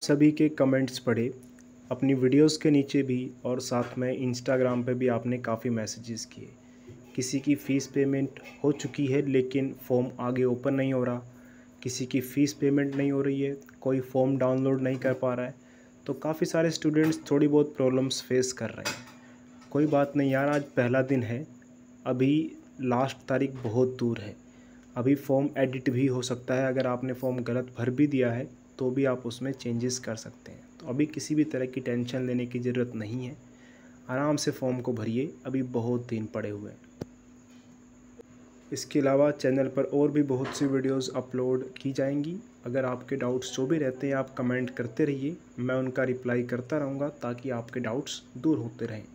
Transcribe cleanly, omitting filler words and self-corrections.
सभी के कमेंट्स पढ़े, अपनी वीडियोस के नीचे भी और साथ में इंस्टाग्राम पे भी आपने काफ़ी मैसेजेस किए। किसी की फ़ीस पेमेंट हो चुकी है लेकिन फ़ॉर्म आगे ओपन नहीं हो रहा, किसी की फ़ीस पेमेंट नहीं हो रही है, कोई फ़ॉर्म डाउनलोड नहीं कर पा रहा है। तो काफ़ी सारे स्टूडेंट्स थोड़ी बहुत प्रॉब्लम्स फेस कर रहे हैं। कोई बात नहीं यार, आज पहला दिन है, अभी लास्ट तारीख बहुत दूर है। अभी फ़ॉर्म एडिट भी हो सकता है, अगर आपने फ़ॉर्म गलत भर भी दिया है तो भी आप उसमें चेंजेस कर सकते हैं। तो अभी किसी भी तरह की टेंशन लेने की ज़रूरत नहीं है, आराम से फ़ॉर्म को भरिए, अभी बहुत दिन पड़े हुए हैं। इसके अलावा चैनल पर और भी बहुत सी वीडियोस अपलोड की जाएंगी। अगर आपके डाउट्स जो भी रहते हैं आप कमेंट करते रहिए, मैं उनका रिप्लाई करता रहूँगा ताकि आपके डाउट्स दूर होते रहें।